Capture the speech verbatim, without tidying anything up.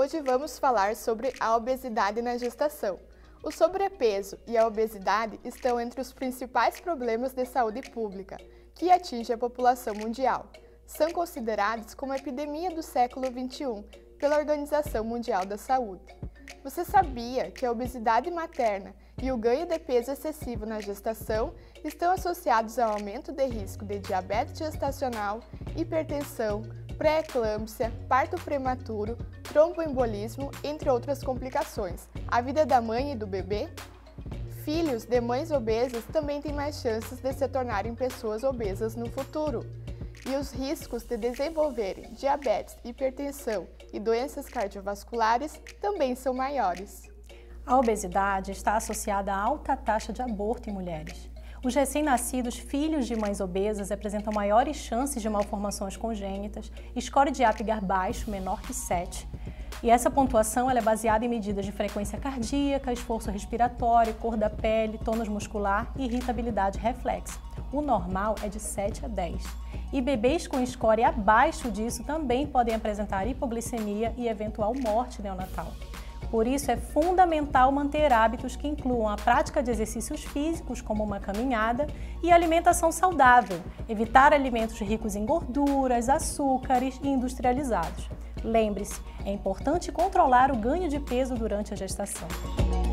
Hoje vamos falar sobre a obesidade na gestação. O sobrepeso e a obesidade estão entre os principais problemas de saúde pública que atingem a população mundial. São considerados como a epidemia do século vinte e um pela Organização Mundial da Saúde. Você sabia que a obesidade materna e o ganho de peso excessivo na gestação estão associados ao aumento de risco de diabetes gestacional, hipertensão, pré-eclâmpsia, parto prematuro, tromboembolismo, entre outras complicações? A vida da mãe e do bebê? Filhos de mães obesas também têm mais chances de se tornarem pessoas obesas no futuro. E os riscos de desenvolverem diabetes, hipertensão e doenças cardiovasculares também são maiores. A obesidade está associada a alta taxa de aborto em mulheres. Os recém-nascidos filhos de mães obesas apresentam maiores chances de malformações congênitas, score de Apgar baixo, menor que sete. E essa pontuação ela é baseada em medidas de frequência cardíaca, esforço respiratório, cor da pele, tônus muscular e irritabilidade reflexa. O normal é de sete a dez. E bebês com score abaixo disso também podem apresentar hipoglicemia e eventual morte neonatal. Por isso, é fundamental manter hábitos que incluam a prática de exercícios físicos, como uma caminhada, e alimentação saudável, evitar alimentos ricos em gorduras, açúcares e industrializados. Lembre-se, é importante controlar o ganho de peso durante a gestação.